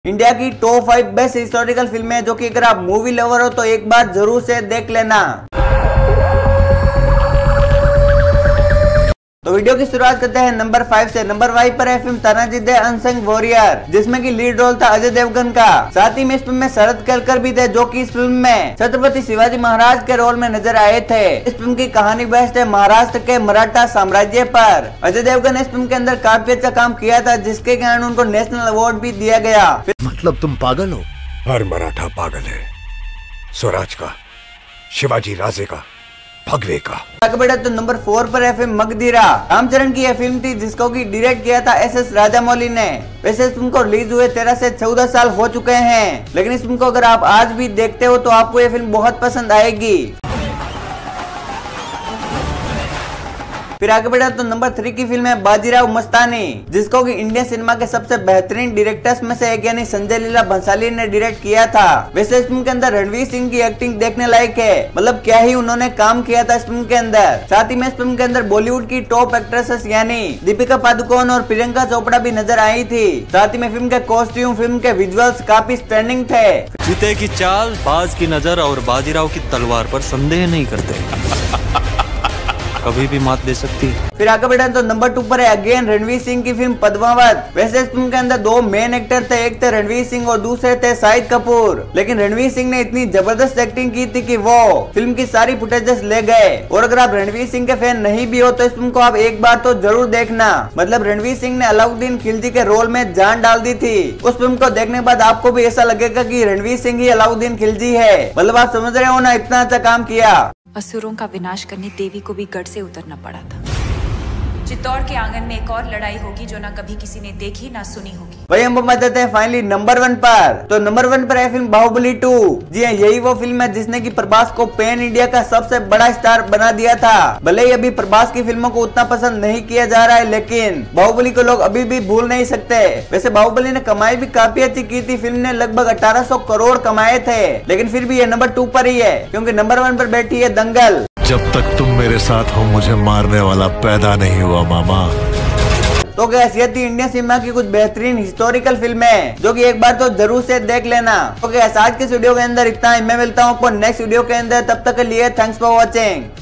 India की top 5 best historical फिल्में जो कि अगर आप मूवी लवर हो तो एक बार जरूर से देख लेना। तो वीडियो की शुरुआत करते हैं नंबर 5 से। नंबर 5 पर है film Tanaji the unsung warrior, जिसमें कि लीड रोल था अजय देवगन का। साथ ही में इस फिल्म में शरद केलकर भी थे, जो कि इस फिल्म में छत्रपति शिवाजी महाराज के रोल में नजर आए थे। इस फिल्म की कहानी बेस्ड है महाराष्ट्र के मराठा साम्राज्य पर। अजय देवगन ने इस फिल्म के अंदर काफी अच्छा काम किया था, जिसके कारण उनको नेशनल अवार्ड भी दिया गया। मतलब तुम पागल हो? हर मराठा पागल है, स्वराज का, शिवाजी राजे का, भगवे का। आगे बढ़ा तो नंबर 4 पर है फिल्म मगधीरा। रामचरण की यह फिल्म थी, जिसको की डायरेक्ट किया था एस राजामौली ने। वैसे इस फिल्म को रिलीज हुए 13 से 14 साल हो चुके हैं, लेकिन इस फिल्म को अगर आप आज भी देखते हो तो आपको यह फिल्म बहुत पसंद आएगी। फिर आगे बढ़ा तो नंबर 3 की फिल्म है बाजीराव मस्तानी, जिसको कि इंडियन सिनेमा के सबसे बेहतरीन डायरेक्टर्स में से एक यानी संजय लीला भंसाली ने डायरेक्ट किया था। वैसे इस फिल्म के अंदर रणवीर सिंह की एक्टिंग देखने लायक है, मतलब क्या ही उन्होंने काम किया था इस फिल्म के अंदर। साथ ही में इस फिल्म के अंदर बॉलीवुड की टॉप एक्ट्रेसेस यानी दीपिका पादुकोण और प्रियंका चोपड़ा भी नजर आई थी। साथ ही में फिल्म के कॉस्ट्यूम, फिल्म के विजुअल्स काफी स्टैंडिंग थे। चीते की चाल, बाज की नजर और बाजीराव की तलवार पर संदेह नहीं करते। कभी भी मात दे सकती है। फिर आगे बढ़ा तो नंबर 2 पर है अगेन रणवीर सिंह की फिल्म पद्मावत। वैसे इस फिल्म के अंदर 2 मेन एक्टर थे, एक थे रणवीर सिंह और दूसरे थे शाहिद कपूर। लेकिन रणवीर सिंह ने इतनी जबरदस्त एक्टिंग की थी कि वो फिल्म की सारी फुटेजेस ले गए। और अगर आप रणवीर सिंह के फैन नहीं भी हो तो इस फिल्म को आप एक बार तो जरूर देखना। मतलब रणवीर सिंह ने अलाउद्दीन खिलजी के रोल में जान डाल दी थी। उस फिल्म को देखने के बाद आपको भी ऐसा लगेगा कि रणवीर सिंह ही अलाउद्दीन खिलजी है। मतलब आप समझ रहे हो ना, इतना अच्छा काम किया। असुरों का विनाश करने देवी को भी गढ़ से उतरना पड़ा था। चित्तौड़ के आंगन में एक और लड़ाई होगी जो ना कभी किसी ने देखी ना सुनी होगी। वही हम बताते हैं फाइनली नंबर 1 पर। तो नंबर 1 पर है फिल्म बाहुबली 2। जी हाँ, यही वो फिल्म है जिसने की प्रभास को पैन इंडिया का सबसे बड़ा स्टार बना दिया था। भले ही अभी प्रभास की फिल्मों को उतना पसंद नहीं किया जा रहा है, लेकिन बाहुबली को लोग अभी भी भूल नहीं सकते। वैसे बाहुबली ने कमाई भी काफी अच्छी की थी। फिल्म ने लगभग 1800 करोड़ कमाए थे, लेकिन फिर भी ये नंबर 2 पर ही है, क्योंकि नंबर 1 पर बैठी है दंगल। जब तक तुम मेरे साथ हो मुझे मारने वाला पैदा नहीं हुआ मामा। तो गैस ये थी इंडियन सिनेमा की कुछ बेहतरीन हिस्टोरिकल फिल्में, जो कि एक बार तो जरूर से देख लेना। तो गैस आज के वीडियो के अंदर इतना ही। मैं मिलता हूँ आपको नेक्स्ट वीडियो के अंदर, तब तक के लिए थैंक्स फॉर वॉचिंग।